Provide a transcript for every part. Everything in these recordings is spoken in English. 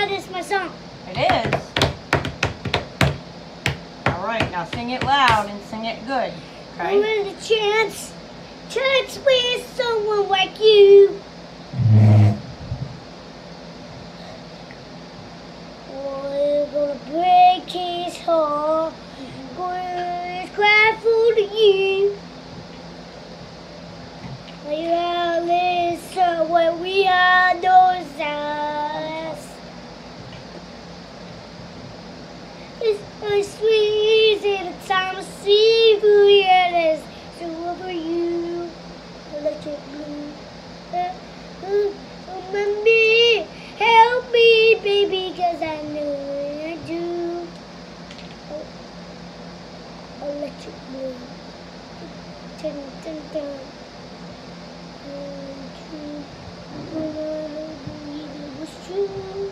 know this is my song. It is. All right, now sing it loud and sing it good. Okay? Give it a chance with someone like you. Oh, you're gonna break his heart. Gonna cry for you. We are listen when we are those eyes. It's sweet in the time to see who it is. So over you, electric blue. Mommy, help me, baby, 'cause I know I do. Electric blue. Dun, dun, dun. It was true.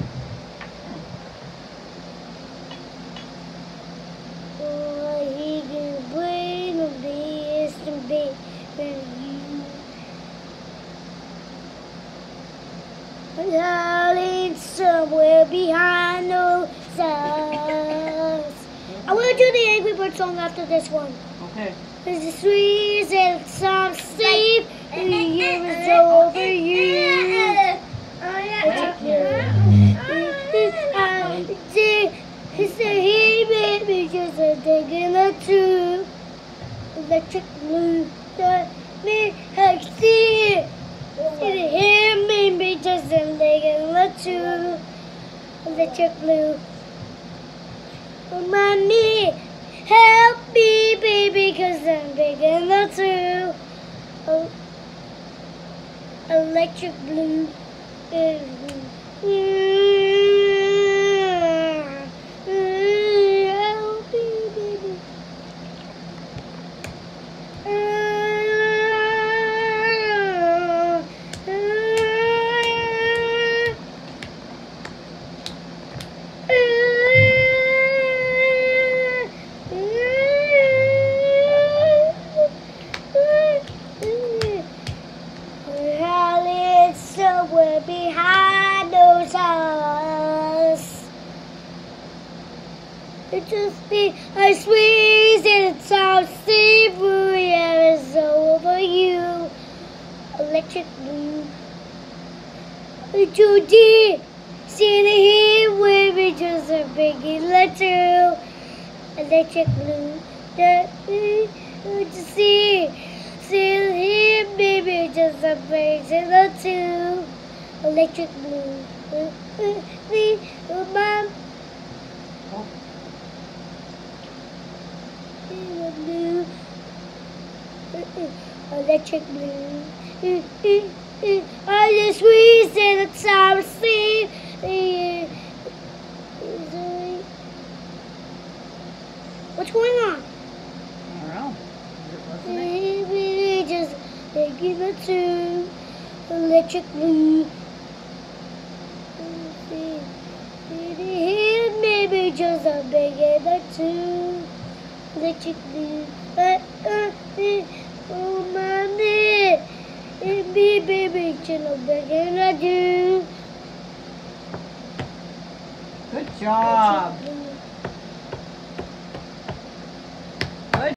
Oh, he can bring a beast and be you. Hiding somewhere behind those eyes. I want to do the Angry Bird song after this one. Okay. It's the sweet and some sleep. The year is over you. He said he made me just a digging or two. Electric blue, let me see it. He made me just a digging or two. Electric blue. Mommy, help me, baby, 'cause I'm digging or two. Oh, electric blue. Somewhere behind those eyes. It just be a squeeze and it sounds savory and it's over you. Electric blue. Too deep. See the heat with me just a big letter. Electric blue. To see the heat, baby, just a big letter. Electric blue. Mom. Blue. Electric blue. I just squeeze in the time to sleep. What's going on? I don't know. Maybe just give it to electric blue. Maybe just a big or two. Electric blue. Oh, mommy. Me, baby, just a big and I do. Good job.